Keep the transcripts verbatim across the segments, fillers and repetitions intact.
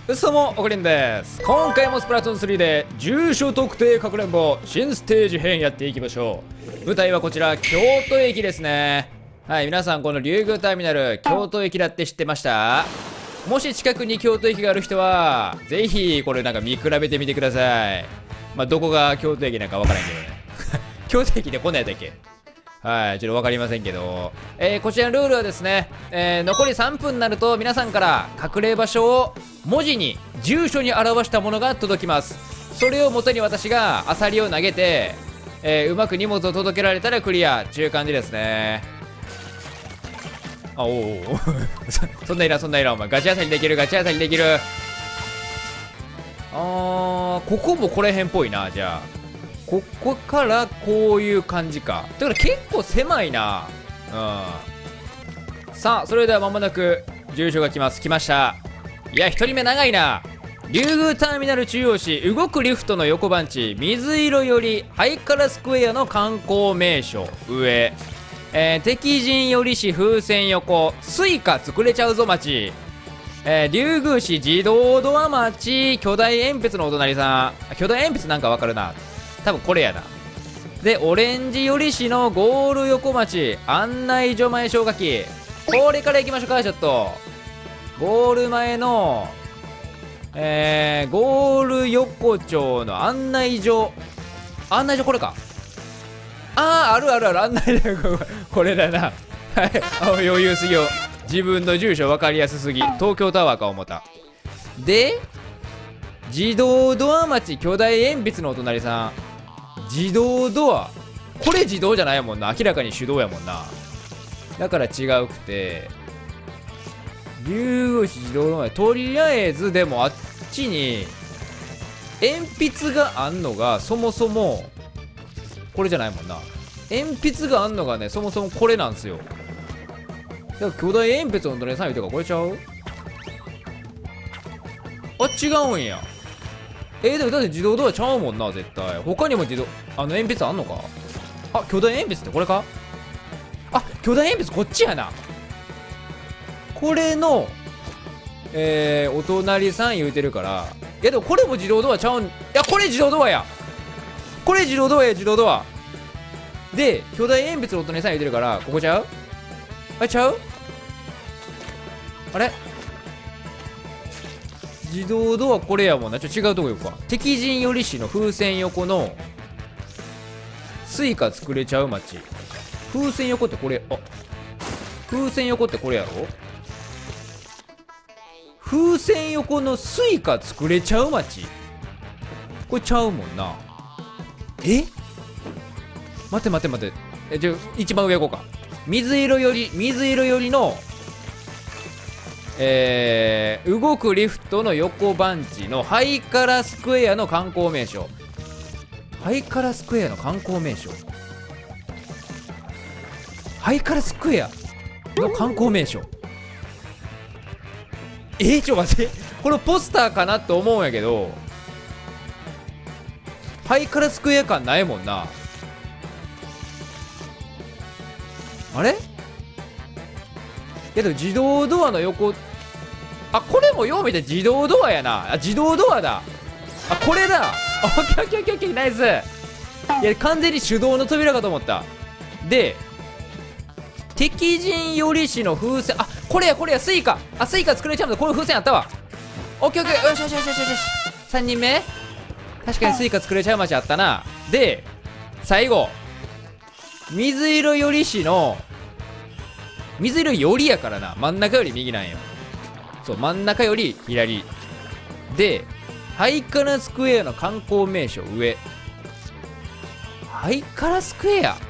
うそもおくりんです。今回もスプラトゥーンスリーで住所特定かくれんぼ新ステージ編やっていきましょう。舞台はこちら京都駅ですね。はい、皆さんこの竜宮ターミナル京都駅だって知ってました？もし近くに京都駅がある人はぜひこれなんか見比べてみてください。まあどこが京都駅なんかわからんけどね京都駅でこんなんやったっけ？はい、ちょっと分かりませんけど、えー、こちらのルールはですね、えー、残りさんぷんになると皆さんから隠れ場所を文字に住所に表したものが届きます。それを元に私がアサリを投げて、えー、うまく荷物を届けられたらクリアっていう感じですね。あ、おおそ, そんないらんそんないらん、お前ガチアサリできるガチアサリできる。あー、ここもこれへんっぽいな。じゃあここからこういう感じか。だから結構狭いな。うん。さあそれでは間もなく住所が来ます。来ました。いやひとりめ長いな。竜宮ターミナル中央市動くリフトの横番地水色よりハイカラスクエアの観光名所上、えー、敵陣より市風船横スイカ作れちゃうぞ町、えー、竜宮市自動ドア町巨大鉛筆のお隣さん。巨大鉛筆なんかわかるな。多分これやな。でオレンジより市のゴール横町案内所前消火器。これから行きましょうか。ちょっとゴール前のえー、ゴール横丁の案内所。案内所これか。あーあるあるある案内所これだなはい余裕すぎよ。自分の住所分かりやすすぎ。東京タワーか思った。で自動ドア町巨大鉛筆のお隣さん。自動ドアこれ自動じゃないもんな。明らかに手動やもんな。だから違うくて竜宮市自動ドア。とりあえずでもあっちに鉛筆があんのがそもそもこれじゃないもんな。鉛筆があんのがねそもそもこれなんすよ。だから巨大鉛筆のお隣さん言うてかこれちゃう？あ違うんや。えー、でもだって自動ドアちゃうもんな絶対。他にも自動あの鉛筆あんのか。あ巨大鉛筆ってこれか。あ巨大鉛筆こっちやな。これのえー、お隣さん言うてるから。いやでもこれも自動ドアちゃうん。いやこれ自動ドアや。これ自動ドアや自動ドアで巨大鉛筆のお隣さん言うてるからここちゃう？あれちゃう？あれ自動ドアこれやもんな。ちょっと違うとこ行こうか。敵陣より市の風船横のスイカ作れちゃう町。風船横ってこれ。あ風船横ってこれやろ。風船横のスイカ作れちゃう町これちゃうもんな。え待って待って待って。えじゃあ一番上行こうか。水色より水色よりのえー、動くリフトの横番地のハイカラスクエアの観光名所。ハイカラスクエアの観光名所。ハイカラスクエアの観光名所。えー、ちょ待ってこれポスターかなと思うんやけどハイカラスクエア感ないもんな。あれいやでも自動ドアの横。あこれもよう見て自動ドアやな。あ自動ドアだ。あこれだ。オッケーオッケーオッケーオッケーナイス。いや完全に手動の扉かと思った。で敵陣より市の風船。あこれやこれやスイカ。あスイカ作れちゃうんだ。これ風船あったわ。オッケーオッケーよしよしよしよしよし。さんにんめ確かにスイカ作れちゃう町あったな。で最後水色より市の水色よりやからな。真ん中より右なんよ。そう真ん中より左でハイカラスクエアの観光名所上。ハイカラスクエア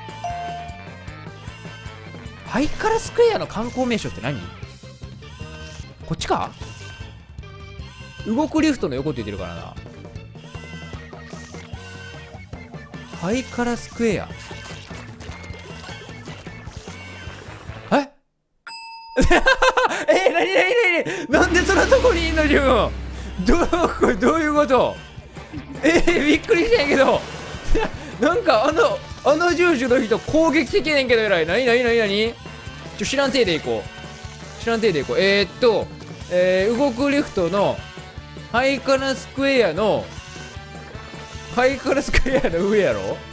ハイカラスクエアの観光名所って何？こっちか。動くリフトの横って言ってるからな。ハイカラスクエアええー、なになになになんでそんなとこにいんの自分。どうこれどういうこと。えー、びっくりしたんやけどなんかあのあの住所の人攻撃的ねんけどえらい。なになになになにちょ知らんていでいこう知らんていでいこうえー、っとえー、動くリフトのハイカラスクエアのハイカラスクエアの上やろ。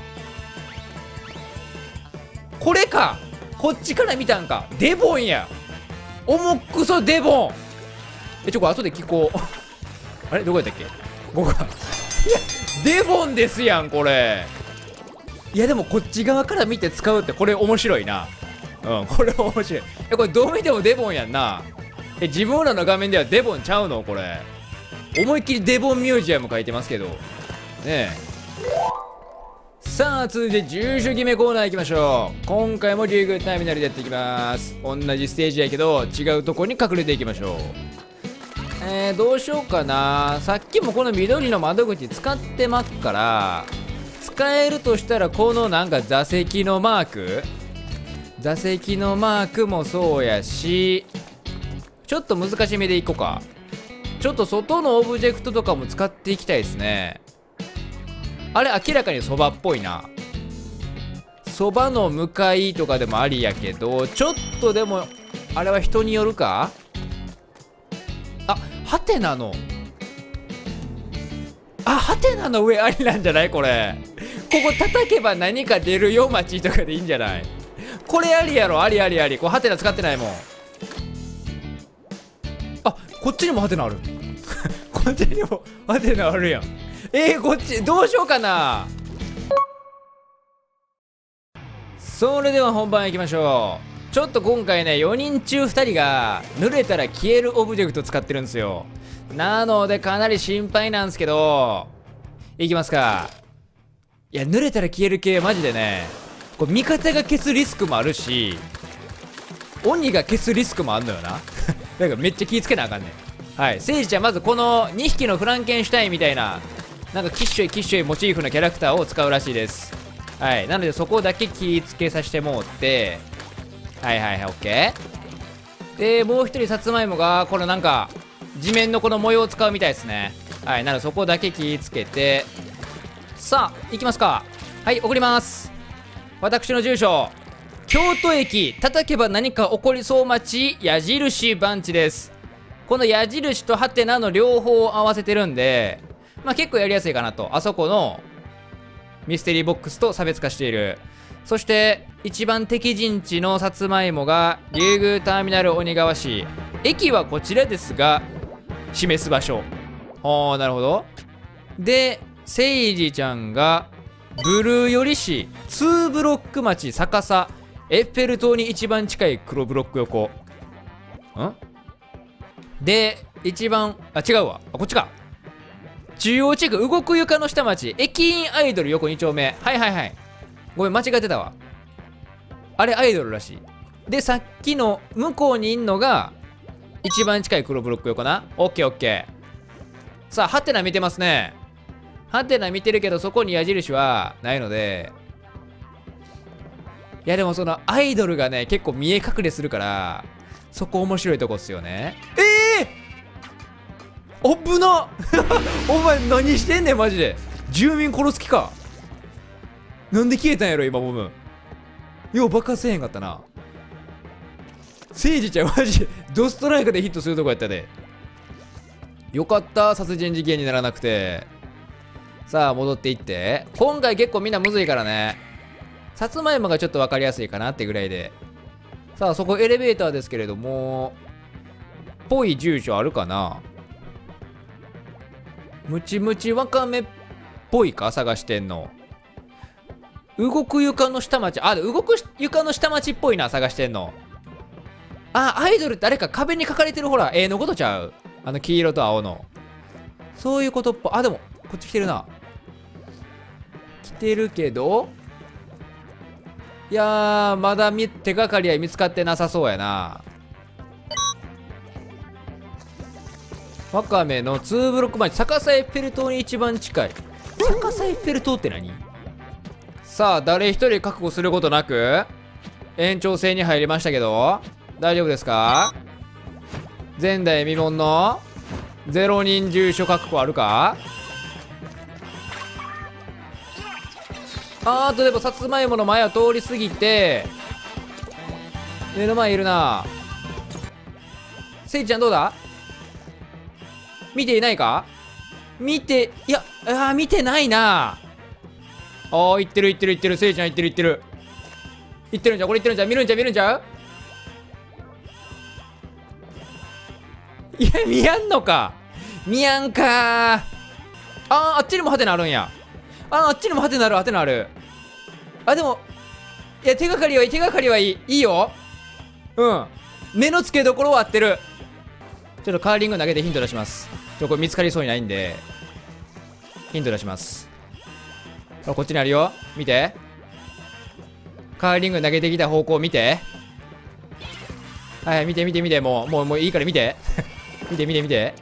これか、こっちから見たんか。デボンや、重くそデボン。え、ちょ、これ後で聞こうあれどこやったっけ、ここか。いやデボンですやんこれ。いやでもこっち側から見て使うってこれ面白いな。うん、これ面白い。え、これどう見てもデボンやんな。え、自分らの画面ではデボンちゃうのこれ。思いっきりデボンミュージアム書いてますけどねえ。さあ続いて住所決めコーナー行きましょう。今回もリーグターミナルでやっていきます。同じステージやけど違うとこに隠れていきましょう。えー、どうしようかな。さっきもこの緑の窓口使ってますから、使えるとしたらこのなんか座席のマーク座席のマークもそうやし、ちょっと難しめでいこうか。ちょっと外のオブジェクトとかも使っていきたいですね。あれ明らかにそばっぽいな。そばの向かいとかでもありやけど、ちょっとでもあれは人によるか。あ、ハテナのあハテナの上ありなんじゃないこれ。ここ叩けば何か出るよ街とかでいいんじゃない。これありやろ。ありありあり。これハテナ使ってないもん。あ、こっちにもハテナあるこっちにもハテナあるやん。えー、こっちどうしようかな。それでは本番いきましょう。ちょっと今回ねよにん中ふたりが濡れたら消えるオブジェクト使ってるんですよ。なのでかなり心配なんですけど、いきますか。いや濡れたら消える系マジでね、これ味方が消すリスクもあるし鬼が消すリスクもあんのよなだからめっちゃ気ぃつけなあかんねん。はい、セイジちゃんまずこのにひきのフランケンシュタインみたいななんかキッシュイキッシュイモチーフのキャラクターを使うらしいです。はい、なのでそこだけ気ぃつけさせてもうって、はいはいはい、オッケー。でもう一人さつまいもがこのなんか地面のこの模様を使うみたいですね。はい、なのでそこだけ気ぃつけて、さあ行きますか。はい、送ります。私の住所京都駅、叩けば何か起こりそう町矢印番地です。この矢印とハテナの両方を合わせてるんで、まあ結構やりやすいかなと。あそこのミステリーボックスと差別化している。そして一番敵陣地のさつまいもが竜宮ターミナル鬼川市。駅はこちらですが示す場所。ああなるほど。でセイジちゃんがブルーより市にブロック町逆さエッフェル塔に一番近い黒ブロック横んで一番あ違うわ、あこっちか。中央地区動く床の下町駅員アイドル横に丁目。はいはいはい、ごめん間違ってたわ。あれアイドルらしい。でさっきの向こうにいんのが一番近い黒ブロック横な。オッケーオッケー。さあハテナ見てますね。ハテナ見てるけどそこに矢印はないので、いやでもそのアイドルがね結構見え隠れするからそこ面白いとこっすよね。ええー、危なお前何してんねんマジで。住民殺す気か。なんで消えたんやろ今ボム。よう爆発せへんかったな。セイジちゃんマジドストライクでヒットするとこやったで。よかった殺人事件にならなくて。さあ戻っていって。今回結構みんなむずいからね。さつまいもがちょっと分かりやすいかなってぐらいで。さあそこエレベーターですけれどもぽい住所あるかな。ムチムチわかめっぽいか探してんの。動く床の下町、あ動く床の下町っぽいな探してんの。あアイドルってあれか壁に書かれてるほら絵のことちゃう。あの黄色と青のそういうことっぽ。あでもこっち来てるな。来てるけどいやーまだみ手がかりは見つかってなさそうやな。ワカメのにブロック町逆さエッフェル塔に一番近い。逆さエッフェル塔って何。さあ誰一人確保することなく延長戦に入りましたけど大丈夫ですか。前代未聞のゼロにん住所確保あるか。あーとでもさつまいもの前を通り過ぎて目の前いるな。 せいちゃんどうだ？見ていないか？見て、いや、あー見てないな。あー、いってるいってるいってる。せいちゃんいってるいってる。いってるんじゃん、これいってるんじゃん。見るんちゃう見るんちゃう？いや、見やんのか。見やんかー。あー、あっちにもハテナあるんや。あー、あっちにもハテナある、ハテナある。あ、でも、いや、手がかりはいい、手がかりはいい。いいよ。うん。目の付けどころは合ってる。ちょっとカーリング投げてヒント出します。ちょ、これ見つかりそうにないんで、ヒント出します。あ、こっちにあるよ。見て。カーリング投げてきた方向見て。はいはい、見て見て見て。もう、もう、もういいから見て。見て見て見て。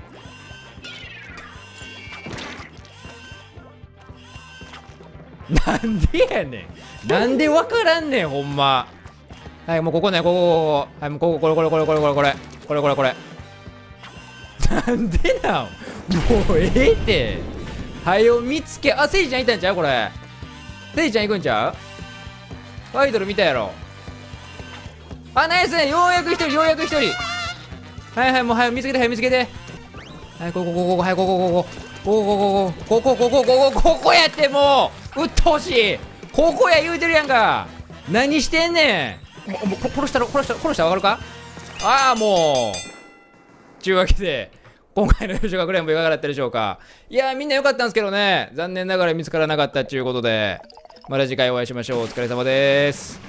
なんでやねん。なんでわからんねん、ほんま。はい、もうここね、ここ、ここ、はい、もうここ、これ、これ、これ、これ、これ、これ、これ、これ、これ。なんでなんもうええって。はよ見つけ、あ、せいちゃんいたんちゃうこれ。せいちゃん行くんちゃう？アイドル見たやろ。あ、ナイスね。ようやく一人、ようやく一人。はいはい、もうはい、見つけて、はい、見つけて。はい、ここ、ここ、ここ、はい、ここ、ここ。ここ、ここ、ここ、ここ、ここ、ここ、ここやってもう、うっとうしい。ここや言うてるやんか。何してんねん。もう、もう殺したろ、殺した、殺したらわかるか？ああ、もう。ちゅうわけで、今回の優勝学連もいかがだったでしょうか。いやー、みんな良かったんですけどね、残念ながら見つからなかったということで、また次回お会いしましょう。お疲れ様です。